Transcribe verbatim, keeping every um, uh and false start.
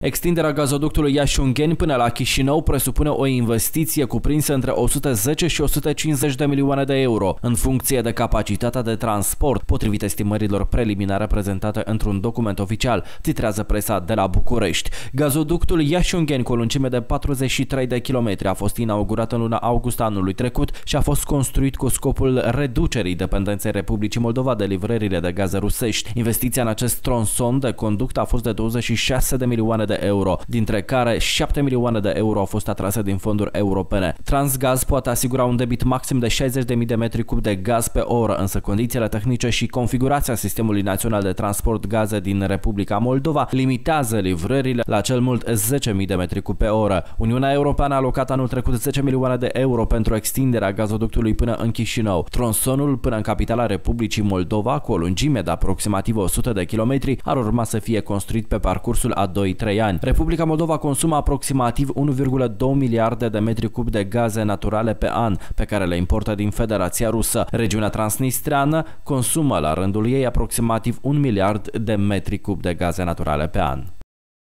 Extinderea gazoductului Iași-Ungheni până la Chișinău presupune o investiție cuprinsă între o sută zece și o sută cincizeci de milioane de euro, în funcție de capacitatea de transport, potrivit estimărilor preliminare prezentate într-un document oficial, titrează presa de la București. Gazoductul Iași-Ungheni, cu o lungime de patruzeci și trei de kilometri, a fost inaugurat în luna august anului trecut și a fost construit cu scopul reducerii dependenței Republicii Moldova de livrările de gaze rusești. Investiția în acest tronson de conduct a fost de douăzeci și șase de milioane de euro, dintre care șapte milioane de euro au fost atrase din fonduri europene. Transgaz poate asigura un debit maxim de șaizeci de mii de metri cub de gaz pe oră, însă condițiile tehnice și configurația sistemului național de transport gaze din Republica Moldova limitează livrările la cel mult zece mii de metri cub pe oră. Uniunea Europeană a alocat anul trecut zece milioane de euro pentru extinderea gazoductului până în Chișinău. Tronsonul până în capitala Republicii Moldova, cu o lungime de aproximativ o sută de kilometri, ar urma să fie construit pe parcursul a doi trei ani. Republica Moldova consumă aproximativ unu virgulă doi miliarde de metri cub de gaze naturale pe an, pe care le importă din Federația Rusă. Regiunea transnistreană consumă la rândul ei aproximativ un miliard de metri cub de gaze naturale pe an.